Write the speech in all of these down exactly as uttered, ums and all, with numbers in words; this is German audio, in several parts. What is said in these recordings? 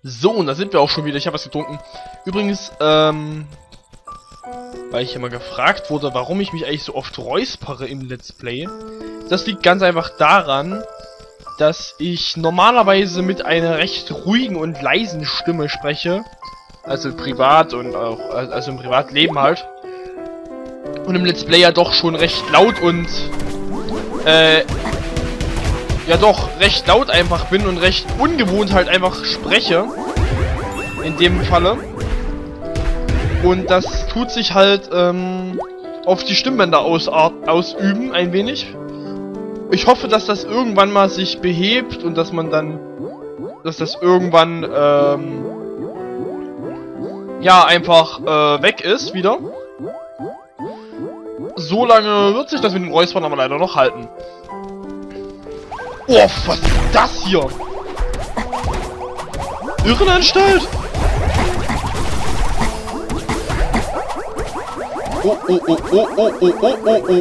So, und da sind wir auch schon wieder. Ich habe was getrunken. Übrigens, ähm... weil ich immer gefragt wurde, warum ich mich eigentlich so oft räuspere im Let's Play. Das liegt ganz einfach daran, dass ich normalerweise mit einer recht ruhigen und leisen Stimme spreche. Also privat und auch, also im Privatleben halt. Und im Let's Play ja doch schon recht laut und, äh, ja doch recht laut einfach bin und recht ungewohnt halt einfach spreche. In dem Falle. Und das tut sich halt, ähm, auf die Stimmbänder aus, ausüben, ein wenig. Ich hoffe, dass das irgendwann mal sich behebt und dass man dann, dass das irgendwann, ähm, ja, einfach, äh, weg ist wieder. So lange wird sich das mit den Räuspern aber leider noch halten. Oh, was ist das hier? Irrenanstalt? Oh, oh, oh, oh, oh, oh, oh, oh, oh.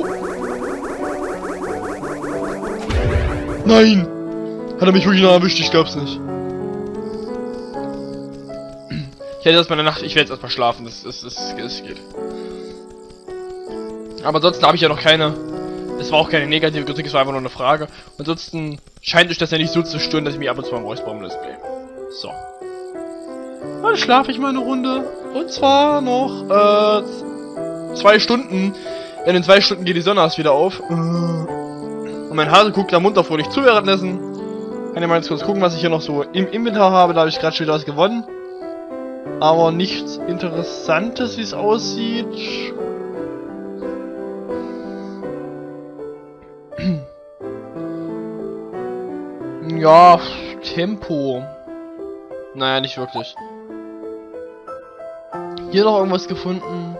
Nein! Hat er mich wirklich noch erwischt? Ich glaub's nicht. Ich hätte erstmal eine Nacht, ich werde jetzt erstmal schlafen, das, das, das, das geht. Aber ansonsten habe ich ja noch keine, es war auch keine negative Kritik, es war einfach nur eine Frage. Ansonsten scheint euch das ja nicht so zu stören, dass ich mich ab und zu mal räusper im Display. So. Dann schlafe ich mal eine Runde. Und zwar noch, äh, zwei Stunden. Denn in zwei Stunden geht die Sonne erst wieder auf. Und mein Hase guckt da munter fröhlich zu währenddessen. Kann ja mal jetzt kurz gucken, was ich hier noch so im Inventar habe. Da habe ich gerade schon wieder was gewonnen. Aber nichts Interessantes, wie es aussieht. Ja, Tempo. Naja, nicht wirklich. Hier noch irgendwas gefunden?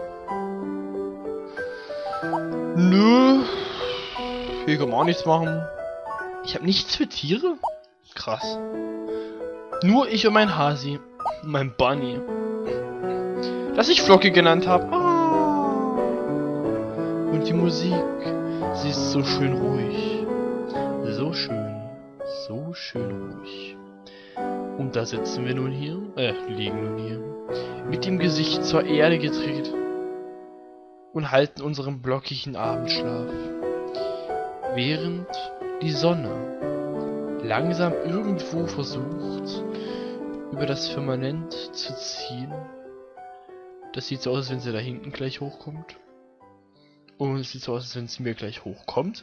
Nö. Hier kann man auch nichts machen. Ich habe nichts für Tiere? Krass. Nur ich und mein Hasi. Mein Bunny. Das ich Flocke genannt habe. Oh. Und die Musik. Sie ist so schön ruhig. So schön. So schön ruhig. Und da sitzen wir nun hier. Äh, liegen nun hier. Mit dem Gesicht zur Erde gedreht. Und halten unseren blockigen Abendschlaf. Während die Sonne langsam irgendwo versucht, über das Firmament zu ziehen. Das sieht so aus, als wenn sie da hinten gleich hochkommt. Und es sieht so aus, als wenn es mir gleich hochkommt.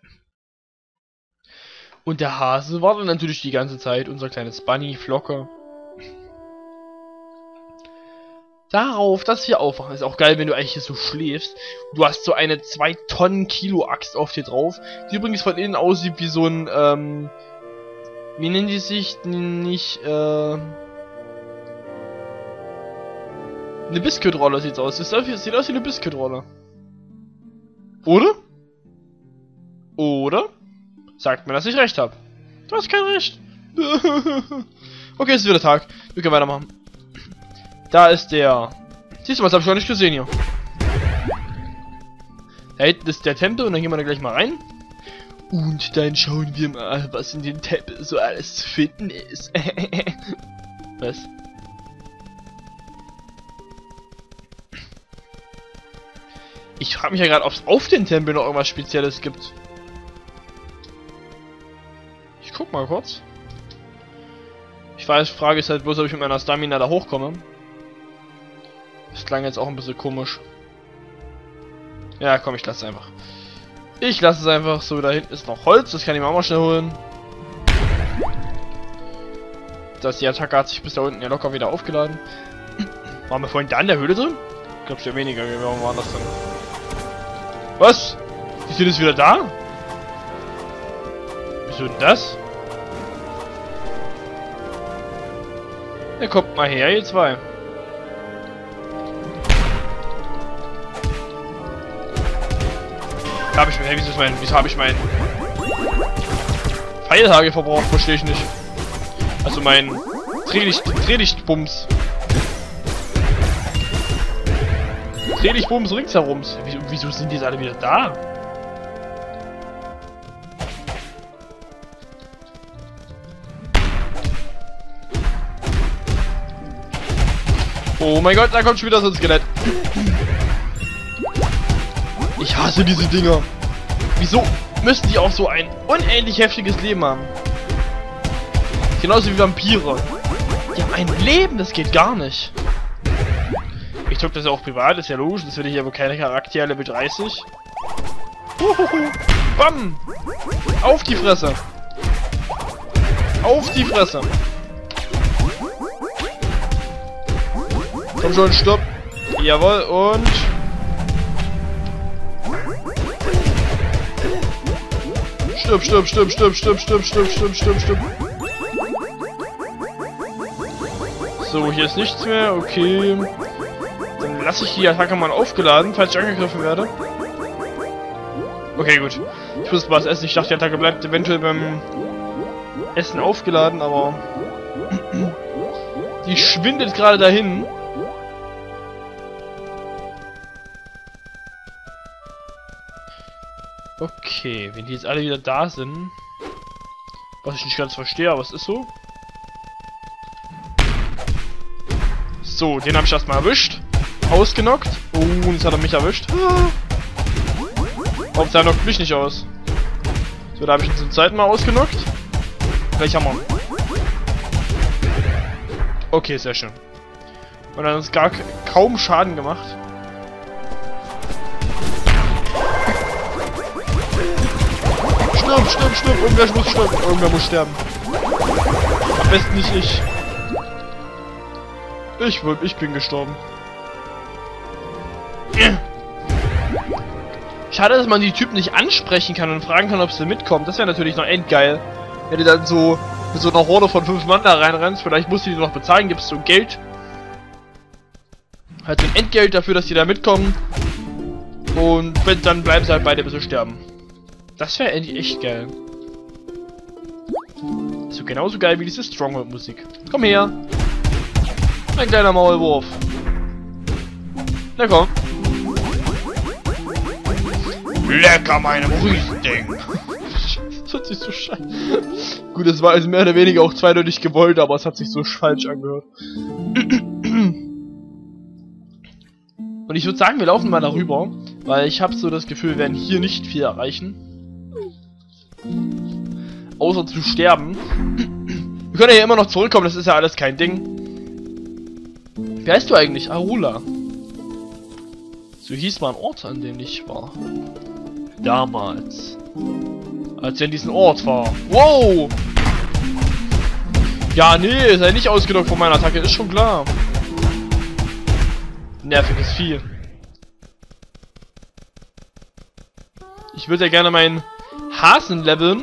Und der Hase wartet natürlich die ganze Zeit, unser kleines Bunny, Flocke. Darauf, dass wir aufwachen. Ist auch geil, wenn du eigentlich hier so schläfst. Du hast so eine zwei Tonnen Kilo Axt auf dir drauf, die übrigens von innen aussieht wie so ein, ähm... wie nennen die sich? Nicht, äh... eine Biskuitrolle sieht's aus. Das sieht aus wie eine Biskuitrolle. Oder? Oder? Sagt mir, dass ich recht habe. Du hast kein Recht. Okay, es ist wieder Tag. Wir können weitermachen. Da ist der... Siehst du, was habe ich gar nicht gesehen hier. Da hinten ist der Tempel und dann gehen wir da gleich mal rein. Und dann schauen wir mal, was in den Tempel so alles zu finden ist. Was? Ich frage mich ja gerade, ob es auf den Tempel noch irgendwas Spezielles gibt. Ich guck mal kurz. Ich weiß, Frage ist halt bloß, ob ich mit meiner Stamina da hochkomme. Das klang jetzt auch ein bisschen komisch. Ja, komm, ich lasse es einfach. Ich lasse es einfach so. Da hinten ist noch Holz, das kann ich mir auch mal schnell holen. Das die Attacke hat sich bis da unten ja locker wieder aufgeladen. Waren wir vorhin da in der Höhle drin? Ich glaube, ja weniger. Wir waren das drin. Was? Die sind jetzt wieder da? Wieso denn das? Ja, kommt mal her, ihr zwei. Habe ich, hey, wieso ist mein, wieso habe ich meinen Pfeilhagel verbraucht? Verstehe ich nicht. Also mein Drehlicht, Drehlichtbums. Drehlichtbums ringsherum. Wieso, wieso sind die jetzt alle wieder da? Oh mein Gott, da kommt schon wieder so ein Skelett. Ich hasse diese Dinger. Wieso müssen die auch so ein unendlich heftiges Leben haben? Genauso wie Vampire. Die haben ein Leben, das geht gar nicht. Ich drück das ja auch privat, ist ja logisch. Das will ich aber keine Charakter Level dreißig. Uhuhu. Bam! Auf die Fresse! Auf die Fresse! Komm schon, stopp! Jawohl, und... Stirb, stirb, stirb, stirb, stirb, stirb, stirb, stirb, stirb, stirb. So, hier ist nichts mehr, okay. Dann lasse ich die Attacke mal aufgeladen, falls ich angegriffen werde. Okay, gut. Ich wusste was essen, ich dachte, die Attacke bleibt eventuell beim Essen aufgeladen, aber... die schwindet gerade dahin. Okay, wenn die jetzt alle wieder da sind... Was ich nicht ganz verstehe, aber es ist so. So, den habe ich erstmal erwischt. Ausgenockt. Oh, und jetzt hat er mich erwischt. Hauptsache er knockt mich nicht aus. So, da habe ich ihn zum zweiten Mal ausgenockt. Gleich Hammer. Okay, sehr schön. Und er hat uns gar kaum Schaden gemacht. Stirb, stirb, stirb. Irgendwer muss sterben. Irgendwer muss sterben. Am besten nicht ich. Ich, ich bin gestorben. Schade, dass man die Typen nicht ansprechen kann und fragen kann, ob sie mitkommen. Das wäre natürlich noch endgeil. Wenn du dann so mit so einer Horde von fünf Mann da reinrennst, vielleicht musst du die noch bezahlen, gibst du Geld. Halt so ein Entgelt dafür, dass die da mitkommen. Und wenn, dann bleiben sie halt beide bis sie sterben. Das wäre endlich echt geil. So genauso geil wie diese Stronghold-Musik. Komm her! Ein kleiner Maulwurf. Na komm. Lecker, meine Rüstung. Das hört sich so scheiße. Gut, es war also mehr oder weniger auch zweideutig gewollt, aber es hat sich so falsch angehört. Und ich würde sagen, wir laufen mal darüber, weil ich habe so das Gefühl, wir werden hier nicht viel erreichen. Außer zu sterben. Wir können ja hier immer noch zurückkommen, das ist ja alles kein Ding. Wie heißt du eigentlich? Arula. So hieß mal ein Ort, an dem ich war. Damals. Als ich an diesem Ort war. Wow! Ja, nee, sei nicht ausgenockt von meiner Attacke, ist schon klar. Nerviges Vieh. Ich würde ja gerne meinen Hasen leveln.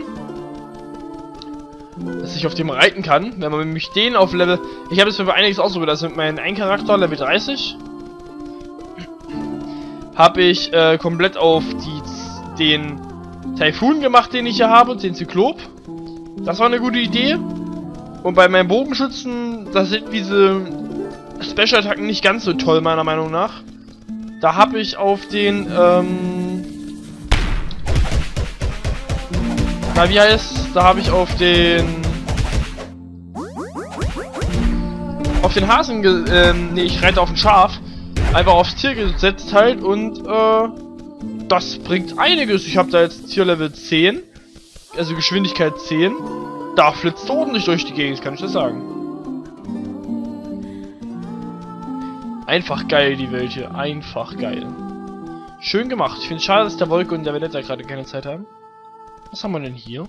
Dass ich auf dem reiten kann. Wenn man nämlich den auf Level... Ich habe jetzt für einiges ausprobiert. Also mit meinem einen Charakter, Level dreißig. Habe ich äh, komplett auf die, den Typhoon gemacht, den ich hier habe. Den Zyklop. Das war eine gute Idee. Und bei meinem Bogenschützen, da sind diese Special-Attacken nicht ganz so toll, meiner Meinung nach. Da habe ich auf den, ähm... Na, wie heißt? Da habe ich auf den... Auf den Hasen, ge ähm, nee, ich reite auf ein Schaf. Einfach aufs Tier gesetzt halt und, äh... das bringt einiges. Ich habe da jetzt Tierlevel zehn. Also Geschwindigkeit zehn. Da flitzt ordentlich durch die Gegend, kann ich das sagen. Einfach geil, die Welt hier. Einfach geil. Schön gemacht. Ich finde es schade, dass der Wolke und der Vendetta gerade keine Zeit haben. Was haben wir denn hier?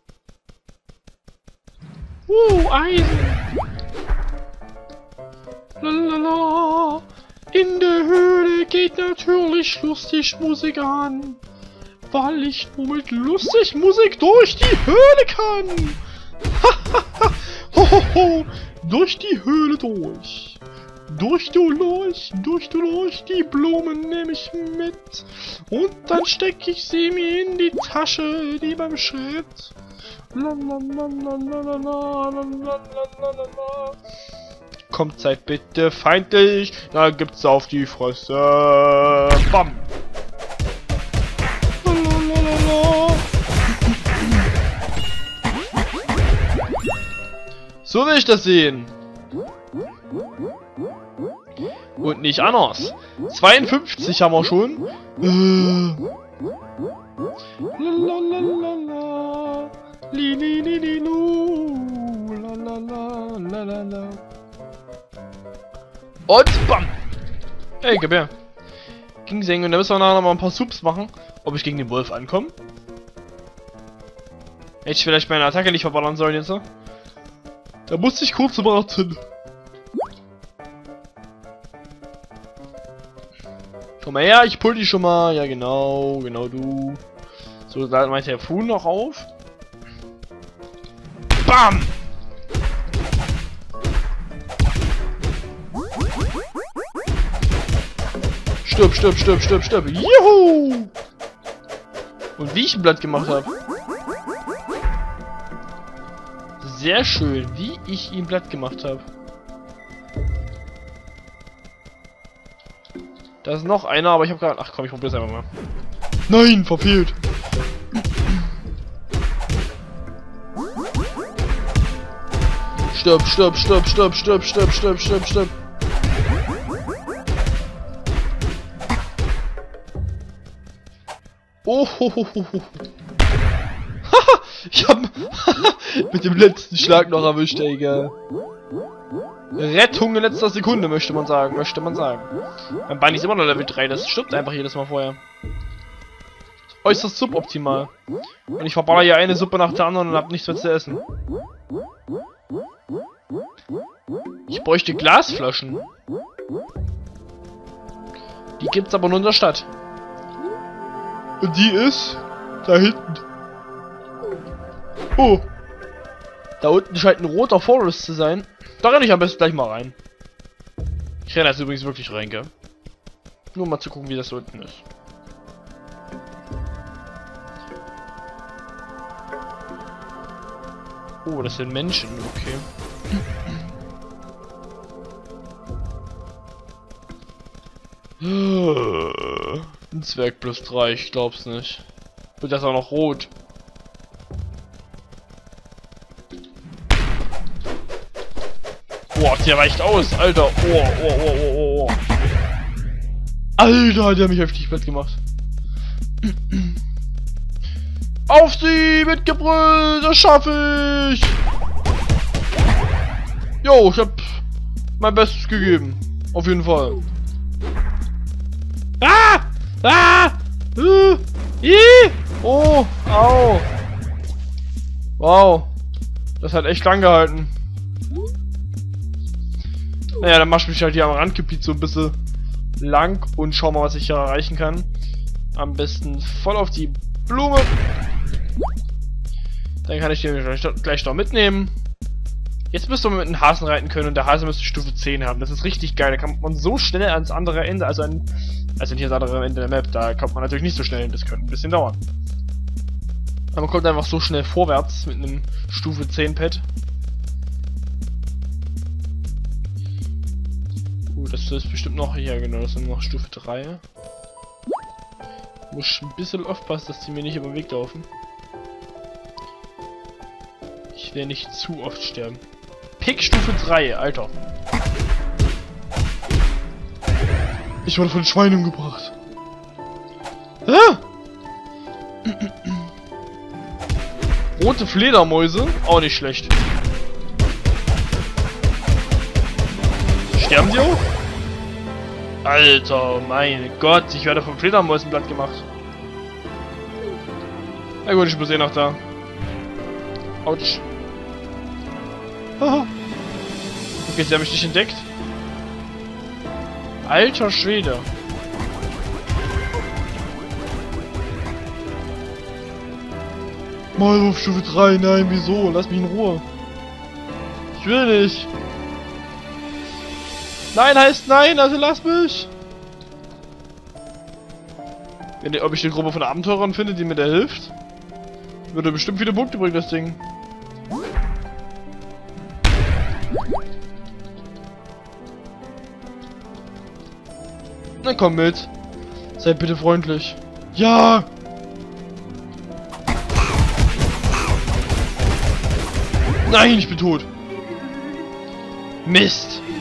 Uh, Eisen! Lalala. In der Höhle geht natürlich lustig Musik an. Weil ich nur mit lustig Musik durch die Höhle kann. Hohoho, durch die Höhle durch. Durch du durch, durch du durch, die Blumen nehme ich mit. Und dann stecke ich sie mir in die Tasche, die beim Schritt. Kommt, seid bitte feindlich, da gibt's auf die Fresse. Bam. So will ich das sehen. Und nicht anders. zweiundfünfzig haben wir schon. Äh. Lalalala. Li, li, li, li, lu. Lalalala. Und bam! Hey, gib her. Ging senken und dann müssen wir nachher noch mal ein paar Subs machen. Ob ich gegen den Wolf ankomme? Hätte ich vielleicht meine Attacke nicht verballern sollen jetzt, ne? Da musste ich kurz warten. Komm mal her, ich pull die schon mal. Ja, genau, genau du. So, da meint der Fu noch auf. Bam! Stirb, stirb, stirb, stirb, stirb. Juhu! Und wie ich ein Blatt gemacht habe. Sehr schön, wie ich ihm Blatt gemacht habe. Da ist noch einer, aber ich habe gerade... Ach komm, ich probier's einfach mal. Nein, verfehlt. Stirb, stirb, stirb, stirb, stirb, stirb, stirb, stirb, stirb. Oh, ho, ho, ho, ho. Haha, ich hab mit dem letzten Schlag noch erwischt, ey, egal. Rettung in letzter Sekunde, möchte man sagen, möchte man sagen. Mein Bunny ist immer noch Level drei, das stirbt einfach jedes Mal vorher. Äußerst suboptimal. Und ich verballer hier eine Suppe nach der anderen und hab nichts mehr zu essen. Ich bräuchte Glasflaschen. Die gibt's aber nur in der Stadt. Und die ist da hinten. Oh. Da unten scheint ein roter Forest zu sein. Da renne ich am besten gleich mal rein. Ich renne jetzt übrigens wirklich rein, gell? Nur mal zu gucken, wie das da unten ist. Oh, das sind Menschen, okay. Ein Zwerg plus drei, ich glaub's nicht. Und das auch noch rot. Boah, der weicht aus, Alter. Oh, oh, oh, oh, oh, oh. Alter, hat der mich heftig platt gemacht. Auf sie mit Gebrüll, das schaffe ich. Jo, ich hab mein Bestes gegeben. Auf jeden Fall. Ah! Ah! Uh! Ih! Oh! Au! Wow! Das hat echt lang gehalten. Naja, dann mach ich mich halt hier am Randgebiet so ein bisschen lang und schau mal, was ich hier erreichen kann. Am besten voll auf die Blume. Dann kann ich den gleich noch mitnehmen. Jetzt müsste man mit einem Hasen reiten können und der Hase müsste Stufe zehn haben. Das ist richtig geil. Da kann man so schnell ans andere Ende, also an, also nicht ans andere Ende der Map. Da kommt man natürlich nicht so schnell hin. Das könnte ein bisschen dauern. Aber man kommt einfach so schnell vorwärts mit einem Stufe zehn Pad. Uh, das ist bestimmt noch, ja genau, das sind noch Stufe drei. Muss ein bisschen aufpassen, dass die mir nicht über den Weg laufen. Ich werde nicht zu oft sterben. Pick Stufe drei, Alter. Ich wurde von Schweinen umgebracht. Ah! Rote Fledermäuse, auch nicht schlecht. Sterben die auch? Alter, mein Gott, ich werde von Fledermäusen platt gemacht. Na gut, ich muss eh noch da. Autsch. Okay, sie haben mich nicht entdeckt. Alter Schwede. Mal auf Stufe drei, nein, wieso? Lass mich in Ruhe. Ich will nicht. Nein heißt nein, also lass mich. Wenn die, ob ich die Gruppe von Abenteurern finde, die mir da hilft, würde bestimmt viele Punkte bringen, das Ding. Na komm mit. Seid bitte freundlich. Ja! Nein, ich bin tot. Mist.